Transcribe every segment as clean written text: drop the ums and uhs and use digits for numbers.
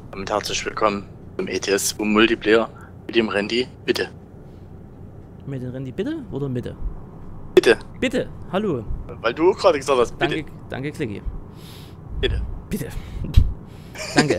Damit herzlich willkommen zum ETS Multiplayer mit dem Randy. Bitte. Mit dem Randy bitte oder Mitte? Bitte. Bitte, hallo. Weil du gerade gesagt hast, bitte. Danke, Klicki. Bitte. Bitte. Danke.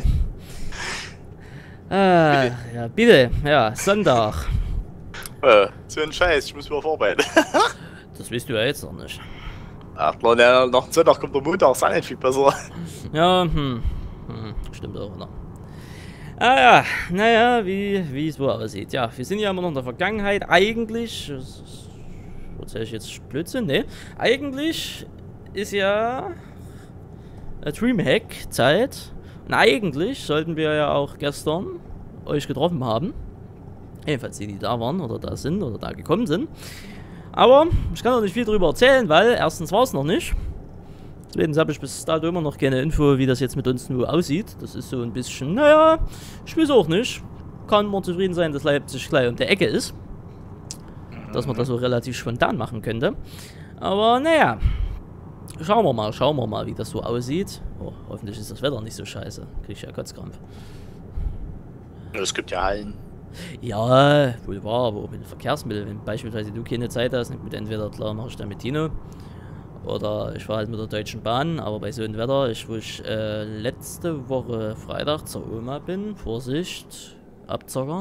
Ah, Bitte. ja, bitte. Ja, Sonntag. So ein Scheiß, ich muss mir vorbereiten. Das weißt du ja jetzt noch nicht. Ach, nach dem Sonntag kommt der Montag, ist auch nicht viel besser. Ja, stimmt auch, ne? Ah ja, naja, wie es wohl aussieht. Ja, wir sind ja immer noch in der Vergangenheit. Eigentlich, erzähle ich jetzt Blödsinn? Ne, eigentlich ist ja Dreamhack-Zeit. Und eigentlich sollten wir ja auch gestern euch getroffen haben. Jedenfalls die, die da waren oder da sind oder da gekommen sind. Aber ich kann noch nicht viel darüber erzählen, weil erstens war es noch nicht. Zweitens habe ich bis dato immer noch keine Info, wie das jetzt mit uns nur aussieht. Das ist so ein bisschen, naja, ich weiß auch nicht. Kann man zufrieden sein, dass Leipzig gleich um der Ecke ist. Dass man das so relativ spontan machen könnte. Aber naja, schauen wir mal, wie das so aussieht. Oh, hoffentlich ist das Wetter nicht so scheiße. Krieg ich ja Kotzkrampf. Es gibt ja Hallen. Ja, wohl wahr, aber auch mit den Verkehrsmitteln. Wenn beispielsweise du keine Zeit hast, mit entweder klar mache ich dann mit Tino. Oder ich fahre halt mit der Deutschen Bahn, aber bei so einem Wetter, wo ich letzte Woche Freitag zur Oma bin, Vorsicht, Abzocker.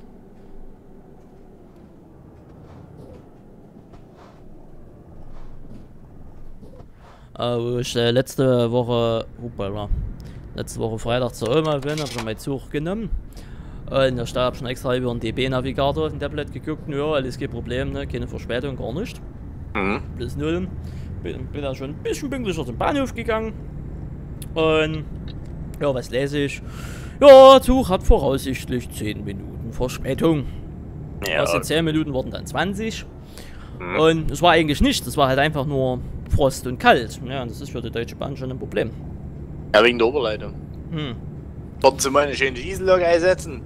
Wo ich letzte Woche Freitag zur Oma bin, habe ich meinen Zug genommen. Und da habe ich schon extra über einen DB-Navigator auf dem Tablet geguckt. Ja, alles kein Problem, ne? Keine Verspätung, gar nicht. Plus 0. Bin dann schon ein bisschen pünktlicher zum Bahnhof gegangen. Und ja, was lese ich? Ja, Zug hat voraussichtlich 10 Minuten Verspätung. Ja. Aus den 10 Minuten wurden dann 20. Und es war eigentlich nichts, es war halt einfach nur Frost und kalt. Ja, und das ist für die Deutsche Bahn schon ein Problem. Ja, wegen der Oberleitung. Dort sie mal eine schöne Diesellok einsetzen.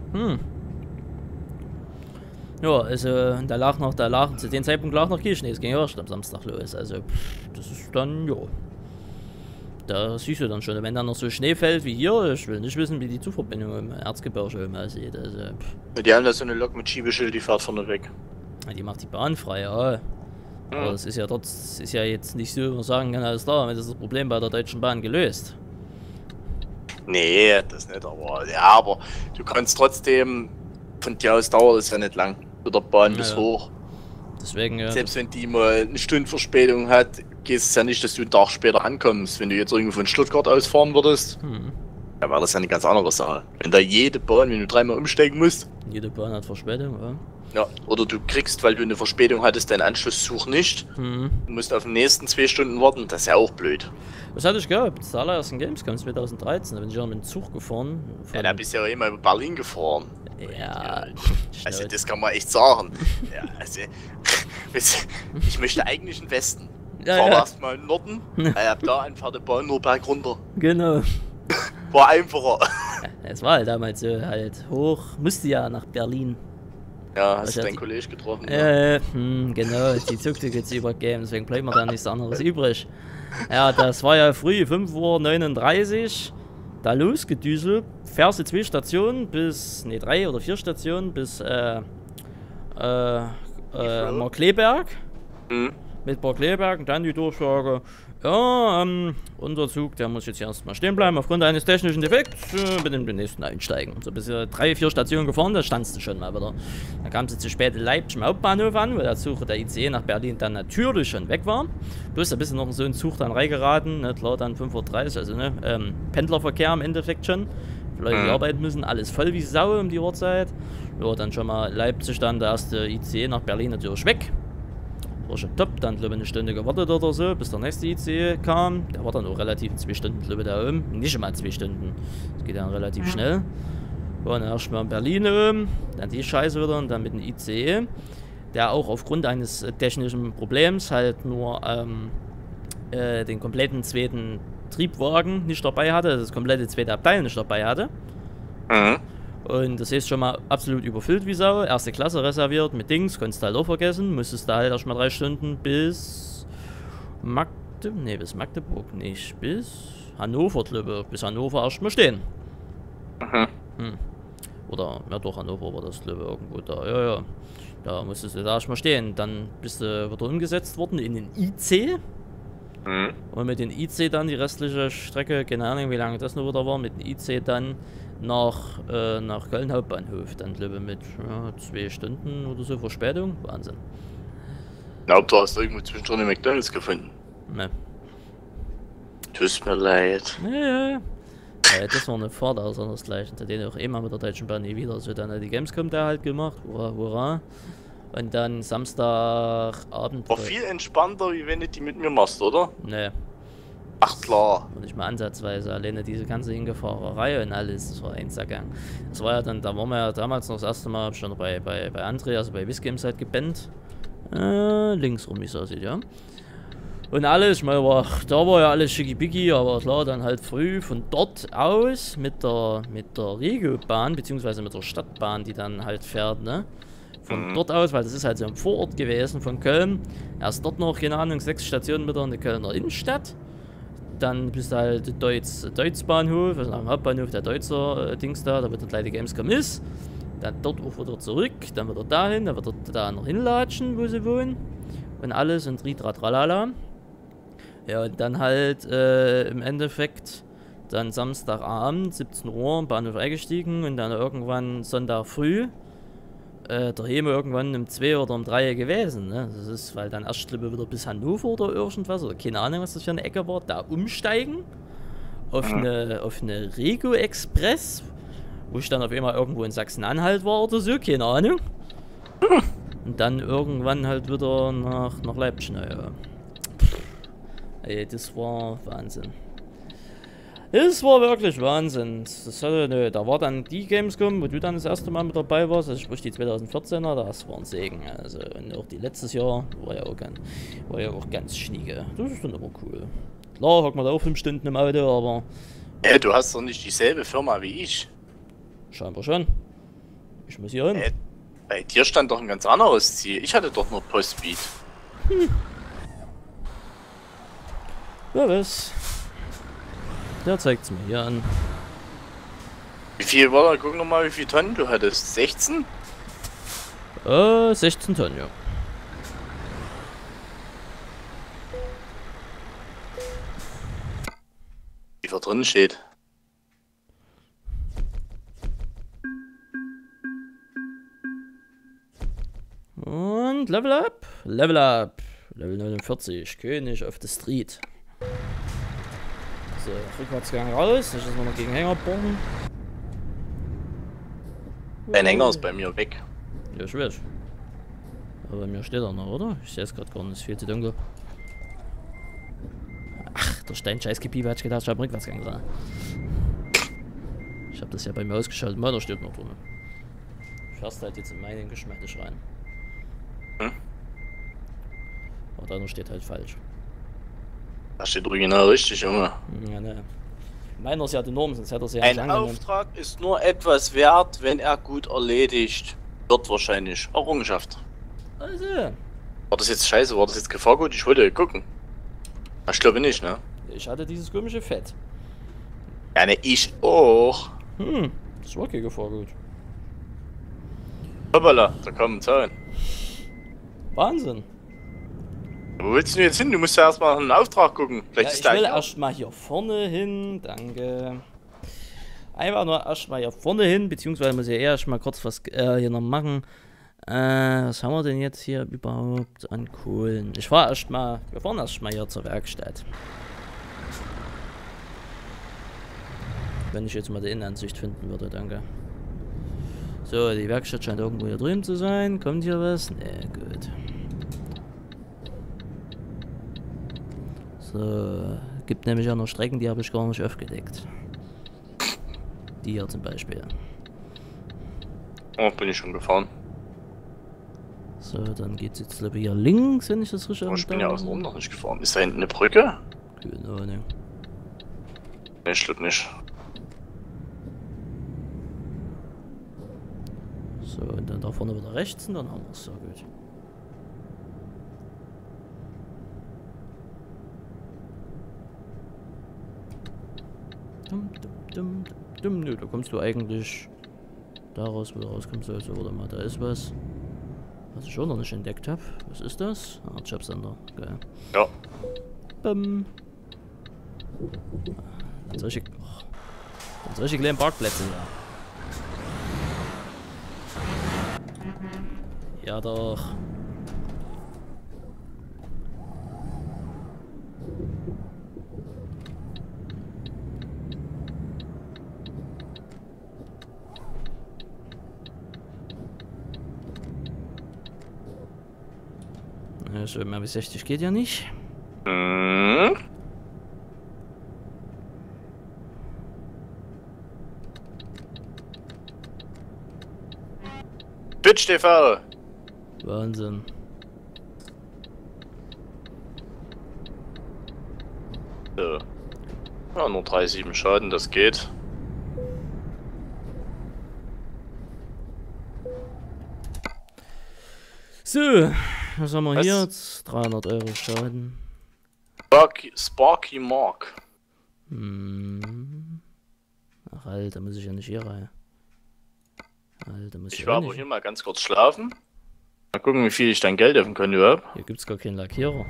Ja, also zu dem Zeitpunkt lag noch kein Schnee, es ging ja erst am Samstag los, also das ist dann, ja, da siehst du dann schon, wenn dann noch so Schnee fällt wie hier, ich will nicht wissen, wie die Zugverbindung im Erzgebirge aussieht, also Die haben da so eine Lok mit Schiebeschild, die fährt vorne weg. Die macht die Bahn frei, ja. Aber das ist ja dort, ist ja jetzt nicht so, wie man sagen kann, alles klar, damit ist das Problem bei der Deutschen Bahn gelöst. Nee, das nicht, aber ja, aber du kannst trotzdem, von dir aus dauert es ja nicht lang, mit der Bahn bis hoch. Deswegen, ja. Selbst wenn die mal eine Stunde Verspätung hat, geht es ja nicht, dass du einen Tag später ankommst. Wenn du jetzt irgendwo von Stuttgart aus fahren würdest, dann wäre das ja eine ganz andere Sache. Wenn da jede Bahn, wenn du dreimal umsteigen musst. Jede Bahn hat Verspätung, ja. Ja, oder du kriegst, weil du eine Verspätung hattest, deinen Anschlusszug nicht. Du musst auf den nächsten 2 Stunden warten, das ist ja auch blöd. Was hatte ich gehabt? Das allererste Gamescom 2013, da bin ich ja mit dem Zug gefahren. Ja, da bist du ja immer über Berlin gefahren. Ja. Also das kann man echt sagen. Ja, also, ich möchte eigentlich in den Westen. Ja, fahr ja. Erstmal in den Norden, ab da einfach die Bahn nur berg runter. Genau. War einfacher. Ja, es war halt damals so halt hoch, musste ja nach Berlin. Ja, hast du deinen Kollegen getroffen? Genau, die Zugtickets übergeben, deswegen bleibt mir da nichts anderes übrig. Ja, das war ja früh, 5:39 Uhr, da losgedüselt, fährst du 2 Stationen bis, ne 3 oder 4 Stationen bis, Markkleeberg. Mit Markkleeberg und dann die Durchsage, ja, unser Zug, der muss jetzt erstmal stehen bleiben aufgrund eines technischen Defekts, bitte in den nächsten einsteigen. So bis 3, 4 Stationen gefahren, da standst du schon mal wieder. Dann kam sie zu spät in Leipzig im Hauptbahnhof an, weil der Zug, der ICE nach Berlin dann natürlich schon weg war. Bloß da bist du noch in so einen Zug dann reingeraten, ne, klar dann 5:30 Uhr, also ne, Pendlerverkehr im Endeffekt schon. Für Leute, die arbeiten müssen, alles voll wie Sau um die Uhrzeit. Ja, dann schon mal Leipzig, dann der erste ICE nach Berlin natürlich weg. War schon top, dann glaube ich eine Stunde gewartet oder so, bis der nächste ICE kam. Der war dann auch relativ in 2 Stunden, glaube ich, da oben. Nicht mal 2 Stunden. Das geht dann relativ schnell. Und dann erstmal in Berlin oben, dann die Scheiße wieder und dann mit dem ICE, der auch aufgrund eines technischen Problems halt nur den kompletten zweiten Triebwagen nicht dabei hatte, das komplette zweite Abteil nicht dabei hatte. Und das ist schon mal absolut überfüllt wie Sau. Erste Klasse reserviert mit Dings, konntest du halt auch vergessen. Musstest da halt erst mal 3 Stunden bis bis Magdeburg nicht. Bis Hannover, glaube ich. Bis Hannover erst mal stehen. Mhm. Oder, ja doch, Hannover war das, glaube ich, irgendwo da. Ja, ja. Da musstest du da erstmal stehen. Dann bist du wieder umgesetzt worden in den IC. Mhm. Und mit den IC dann die restliche Strecke, keine Ahnung, wie lange das noch wieder war, mit dem IC dann nach Köln Hauptbahnhof. Dann glaube ich mit 2 Stunden oder so Verspätung. Wahnsinn. Ich glaube, du hast irgendwo zwischendrin den McDonalds gefunden. Ne. Tut mir leid. Ja. Das war eine Fahrt aus andersgleichen. Da den auch immer mit der Deutschen Bahn nie wieder. So dann die Gamescom da halt gemacht. Hurra. Und dann Samstagabend. War viel entspannter, wie wenn du die mit mir machst, oder? Ne. Ach klar. Und nicht mal ansatzweise. Alleine diese ganze Hingefahrerei und alles. Das war ein Sackgang. Das war ja dann, da waren wir ja damals noch das erste Mal schon bei André, also bei Whiskgames halt gebannt. Links rum, wie es aussieht, ja. Und alles, ich meine, da war ja alles schickibicki, aber klar, dann halt früh von dort aus mit der Regiobahn, beziehungsweise mit der Stadtbahn, die dann halt fährt, ne? Von dort aus, weil das ist halt so ein Vorort gewesen von Köln. Erst dort noch, keine Ahnung, 6 Stationen wieder in der Kölner Innenstadt. Dann bist du halt Deutz-Bahnhof, also am Hauptbahnhof der Deutzer Dings da wo der kleine Gamescom ist. Dann dort auch wieder zurück, dann wieder dahin, dann wieder da noch hinlatschen, wo sie wohnen. Und alles und Ritratralala. Ja, und dann halt im Endeffekt dann Samstagabend, 17 Uhr, im Bahnhof eingestiegen und dann irgendwann Sonntag früh daheim irgendwann um 2 oder um 3 gewesen. Ne? Das ist, weil dann erst wieder bis Hannover oder irgendwas, oder keine Ahnung, was das für eine Ecke war, da umsteigen auf eine Rego Express, wo ich dann auf einmal irgendwo in Sachsen-Anhalt war oder so, keine Ahnung. Und dann irgendwann halt wieder nach Leipzig, naja. Ey, das war Wahnsinn. Das war wirklich Wahnsinn. Da war dann die Gamescom, wo du dann das erste Mal mit dabei warst, also sprich die 2014er, das war ein Segen. Also, und auch die letztes Jahr war ja auch ganz schnieke. Das ist dann aber cool. Klar, hocken wir da auch 5 Stunden im Auto, aber... Du hast doch nicht dieselbe Firma wie ich. Scheinbar schon. Ich muss hier hin. Bei dir stand doch ein ganz anderes Ziel. Ich hatte doch nur Postspeed. Ja, was? Der zeigt's mir hier an. Wie viel war da? Guck nochmal, wie viel Tonnen du hattest. 16? 16 Tonnen, ja. Wie viel drin steht. Und Level Up. Level Up. Level 49. König auf the Street. So, Rückwärtsgang raus. Nicht, dass wir noch gegen Hänger bohren. Dein Hänger ist bei mir weg. Ja, ich weiß. Aber bei mir steht er noch, oder? Ich sehe es gerade gar nicht. Es ist viel zu dunkel. Ach, der Stein-Scheiß-Gepiepe hat gedacht, ich habe Rückwärtsgang dran. Ich habe das ja bei mir ausgeschaltet. Meiner steht noch drin. Fährst halt jetzt in meinen geschmeidig rein. Aber da steht halt falsch. Da steht original richtig, Junge. Ja, ne. Meiner ist ja die Norm, sonst hätte er es ja nicht angenommen. Ein Auftrag ist nur etwas wert, wenn er gut erledigt wird, wahrscheinlich. Errungenschaft. Also. War das jetzt scheiße? War das jetzt Gefahrgut? Ich wollte gucken. Ich glaube nicht, ne? Ich hatte dieses komische Fett. Ja, ne, ich auch. Das war kein Gefahrgut. Hoppala, da kommen Zahlen. Wahnsinn. Wo willst du jetzt hin? Du musst ja erstmal einen Auftrag gucken. Vielleicht ja, ich will erstmal hier vorne hin, danke. Einfach nur erstmal hier vorne hin, beziehungsweise muss ich ja erstmal kurz was hier noch machen. Was haben wir denn jetzt hier überhaupt an Kohlen? Wir fahren erstmal hier zur Werkstatt. Wenn ich jetzt mal die Innenansicht finden würde, danke. So, die Werkstatt scheint irgendwo hier drüben zu sein. Kommt hier was? Ne, gut. So, gibt nämlich auch noch Strecken, die habe ich gar nicht aufgedeckt. Die hier zum Beispiel. Oh, bin ich schon gefahren. So, dann geht's jetzt glaube ich hier links, wenn ich das richtig Ich bin ja außenrum noch nicht gefahren. Ist da hinten eine Brücke? Keine Ahnung. Ne, stimmt nicht. So, und dann da vorne wieder rechts und dann haben wir es. So gut. Nö, da kommst du eigentlich daraus, wo du rauskommst. Also, warte mal, da ist was ich auch noch nicht entdeckt habe. Was ist das? Ah, Jobcenter. Geil. Ja. Dann solche kleinen Parkplätze hier. Ja doch. So mehr wie 60 geht ja nicht. Mhm. Twitch TV. Wahnsinn. So. Ja, nur 3,7 Schaden, das geht. So, was haben wir hier jetzt? 300 Euro Schaden. Sparky Mark. Ach Alter, muss ich ja nicht hier rein. Alter, muss ich war aber hier mal ganz kurz schlafen. Mal gucken, wie viel ich dein Geld auf dem Konto habe. Hier gibt's gar keinen Lackierer.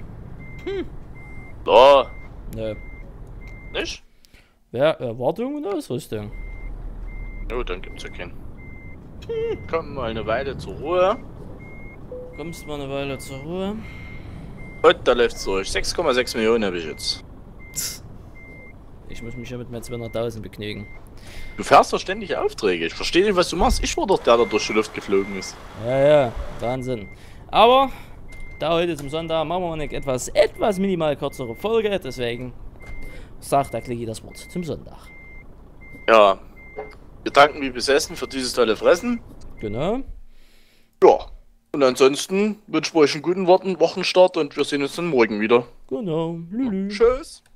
Da. Ne. Nicht? Ja, Erwartung und Ausrüstung. Jo, dann gibt's ja keinen. Komm mal eine Weile zur Ruhe. Kommst mal eine Weile zur Ruhe. Und da läuft's durch. 6,6 Millionen habe ich jetzt. Ich muss mich ja mit meinen 200.000 begnügen. Du fährst doch ständig Aufträge. Ich verstehe nicht, was du machst. Ich war doch der durch die Luft geflogen ist. Ja, Wahnsinn. Aber, da heute zum Sonntag machen wir eine etwas minimal kürzere Folge. Deswegen sagt der Klicki das Wort zum Sonntag. Ja, wir danken wie besessen für dieses tolle Fressen. Genau. Ja, und ansonsten wünsche ich euch einen guten Wochenstart und wir sehen uns dann morgen wieder. Genau. Lülü. Tschüss.